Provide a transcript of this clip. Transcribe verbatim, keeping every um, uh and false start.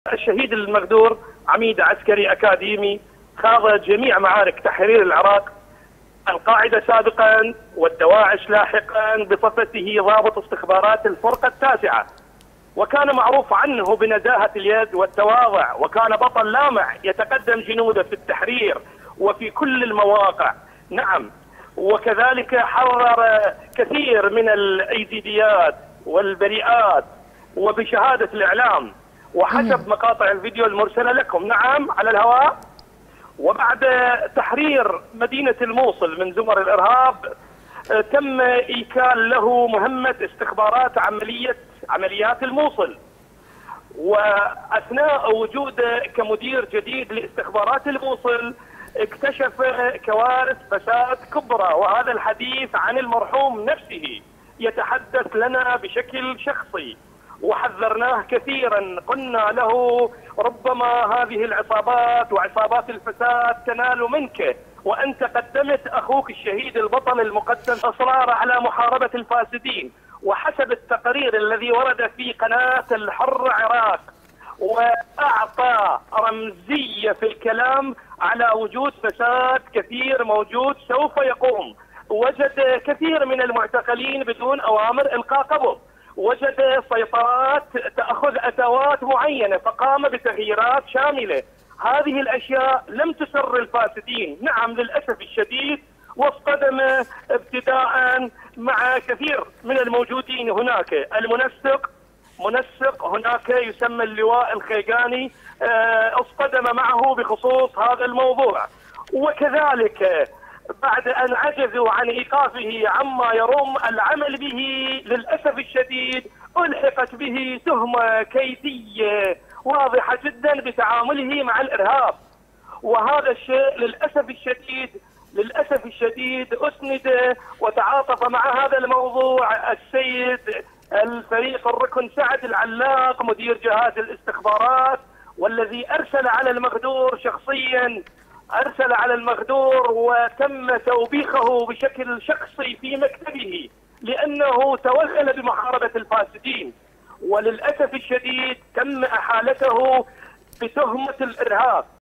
الشهيد المغدور عميد عسكري أكاديمي، خاض جميع معارك تحرير العراق، القاعدة سابقا والدواعش لاحقا، بصفته ضابط استخبارات الفرقة التاسعة، وكان معروف عنه بنزاهة اليد والتواضع، وكان بطل لامع يتقدم جنوده في التحرير وفي كل المواقع. نعم، وكذلك حرر كثير من الايزيديات والبريئات وبشهادة الإعلام وحسب مقاطع الفيديو المرسلة لكم. نعم، على الهواء. وبعد تحرير مدينة الموصل من زمر الإرهاب تم إيكال له مهمة استخبارات عملية عمليات الموصل، وأثناء وجوده كمدير جديد لاستخبارات الموصل اكتشف كوارث فساد كبرى، وهذا الحديث عن المرحوم نفسه يتحدث لنا بشكل شخصي، وحذرناه كثيرا، قلنا له ربما هذه العصابات وعصابات الفساد تنال منك، وأنت قدمت أخوك الشهيد البطل المقدم إصرار على محاربة الفاسدين. وحسب التقرير الذي ورد في قناة الحر عراق وأعطى رمزية في الكلام على وجود فساد كثير موجود سوف يقوم، وجد كثير من المعتقلين بدون أوامر إلقاء قبض، وجد سيطرات تأخذ أتوات معينة، فقام بتغييرات شاملة. هذه الأشياء لم تسر الفاسدين، نعم للأسف الشديد، واصطدم ابتداء مع كثير من الموجودين هناك. المنسق منسق هناك يسمى اللواء الخيقاني اصطدم معه بخصوص هذا الموضوع، وكذلك بعد أن عجزوا عن إيقافه عما يرم العمل به للأسف الشديد ألحقت به تهمة كيدية واضحة جدا بتعامله مع الإرهاب. وهذا الشيء للأسف الشديد للأسف الشديد أسند وتعاطف مع هذا الموضوع السيد الفريق الركن سعد العلاق مدير جهاز الاستخبارات، والذي أرسل على المغدور شخصيا أرسل على المغدور وتم توبيخه بشكل شخصي في مكتبه لأنه توغل بمحاربة الفاسدين، وللأسف الشديد تم أحالته بتهمة الإرهاب.